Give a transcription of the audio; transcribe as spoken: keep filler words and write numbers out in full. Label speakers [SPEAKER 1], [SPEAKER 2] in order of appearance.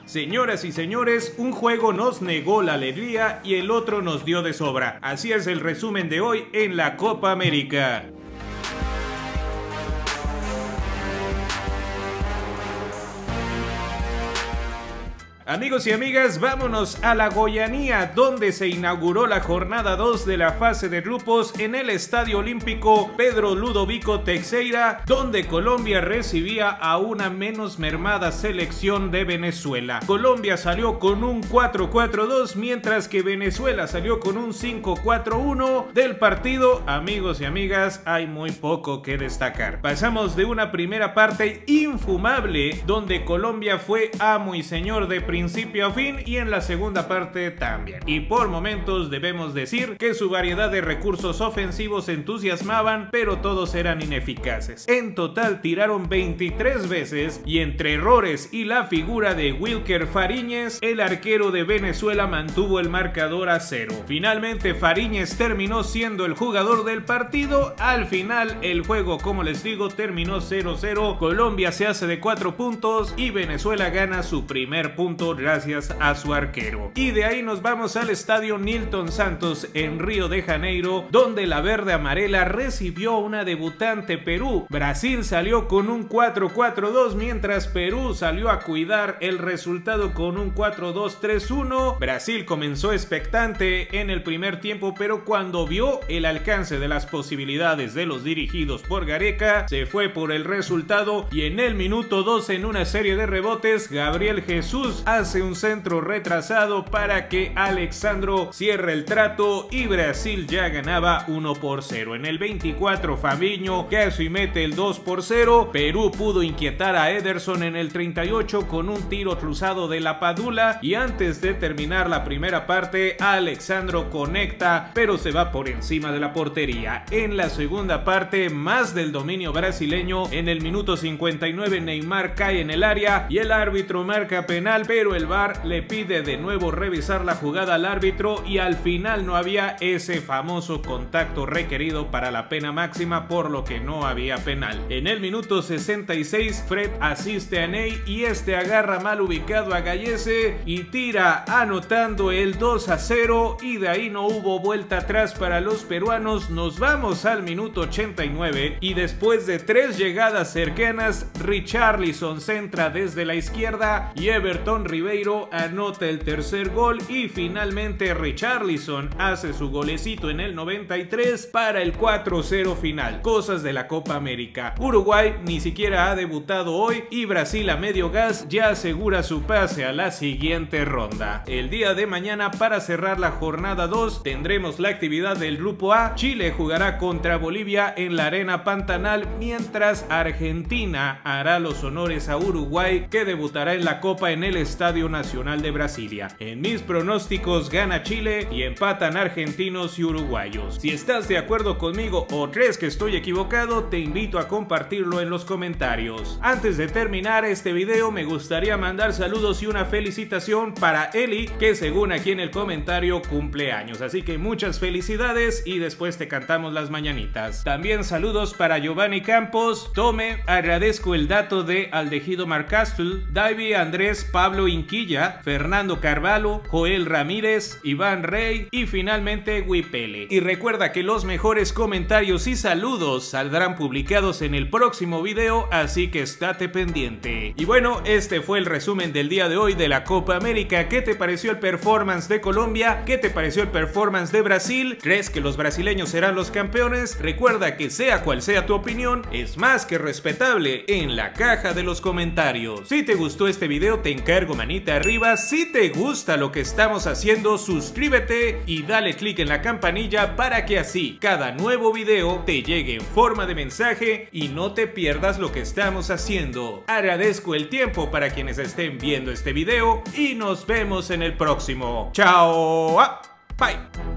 [SPEAKER 1] Señoras y señores, un juego nos negó la alegría y el otro nos dio de sobra. Así es el resumen de hoy en la Copa América. Amigos y amigas, vámonos a la Goianía, donde se inauguró la jornada dos de la fase de grupos en el Estadio Olímpico Pedro Ludovico Teixeira, donde Colombia recibía a una menos mermada selección de Venezuela. Colombia salió con un cuatro cuatro dos, mientras que Venezuela salió con un cinco cuatro uno. Del partido, amigos y amigas, hay muy poco que destacar. Pasamos de una primera parte infumable, donde Colombia fue amo y señor de principio a fin, y en la segunda parte también. Y por momentos debemos decir que su variedad de recursos ofensivos entusiasmaban, pero todos eran ineficaces. En total tiraron veintitrés veces y entre errores y la figura de Wilker Fariñez, el arquero de Venezuela mantuvo el marcador a cero. Finalmente Fariñez terminó siendo el jugador del partido. Al final el juego, como les digo, terminó cero cero. Colombia se hace de cuatro puntos y Venezuela gana su primer punto gracias a su arquero. Y de ahí nos vamos al estadio Nilton Santos en Río de Janeiro, donde la verde amarela recibió una debutante Perú. Brasil salió con un cuatro cuatro dos, mientras Perú salió a cuidar el resultado con un cuatro dos tres uno. Brasil comenzó expectante en el primer tiempo, pero cuando vio el alcance de las posibilidades de los dirigidos por Gareca, se fue por el resultado, y en el minuto dos, en una serie de rebotes, Gabriel Jesús hace un centro retrasado para que Alexandro cierre el trato y Brasil ya ganaba uno por cero. En el veinticuatro Fabinho casi mete el dos por cero. Perú pudo inquietar a Ederson en el treinta y ocho con un tiro cruzado de la Padula, y antes de terminar la primera parte Alexandro conecta, pero se va por encima de la portería. En la segunda parte, más del dominio brasileño. En el minuto cincuenta y nueve Neymar cae en el área y el árbitro marca penal, pero el V A R le pide de nuevo revisar la jugada al árbitro, y al final no había ese famoso contacto requerido para la pena máxima, por lo que no había penal. En el minuto sesenta y seis Fred asiste a Ney y este agarra mal ubicado a Gallese y tira, anotando el dos a cero, y de ahí no hubo vuelta atrás para los peruanos. Nos vamos al minuto ochenta y nueve y después de tres llegadas cercanas, Richarlison centra desde la izquierda y Everton Ribeiro anota el tercer gol, y finalmente Richarlison hace su golecito en el noventa y tres para el cuatro cero final. Cosas de la Copa América. Uruguay ni siquiera ha debutado hoy y Brasil a medio gas ya asegura su pase a la siguiente ronda. El día de mañana, para cerrar la jornada dos, tendremos la actividad del grupo A. Chile jugará contra Bolivia en la Arena Pantanal, mientras Argentina hará los honores a Uruguay, que debutará en la Copa en el Estadio Nacional de Brasilia. En mis pronósticos gana Chile y empatan argentinos y uruguayos. Si estás de acuerdo conmigo o crees que estoy equivocado, te invito a compartirlo en los comentarios. Antes de terminar este video, me gustaría mandar saludos y una felicitación para Eli, que según aquí en el comentario cumple años, así que muchas felicidades y después te cantamos las mañanitas. También saludos para Giovanni Campos, Tome, agradezco el dato de Aldegido Marcastle, Davy Andrés, Pablo Inquilla, Fernando Carvalho, Joel Ramírez, Iván Rey y finalmente Wipele. Y recuerda que los mejores comentarios y saludos saldrán publicados en el próximo video, así que estate pendiente. Y bueno, este fue el resumen del día de hoy de la Copa América. ¿Qué te pareció el performance de Colombia? ¿Qué te pareció el performance de Brasil? ¿Crees que los brasileños serán los campeones? Recuerda que sea cual sea tu opinión, es más que respetable en la caja de los comentarios. Si te gustó este video, te encargo manita arriba. Si te gusta lo que estamos haciendo, suscríbete y dale click en la campanilla para que así cada nuevo video te llegue en forma de mensaje y no te pierdas lo que estamos haciendo. Agradezco el tiempo para quienes estén viendo este video y nos vemos en el próximo. Chao, bye.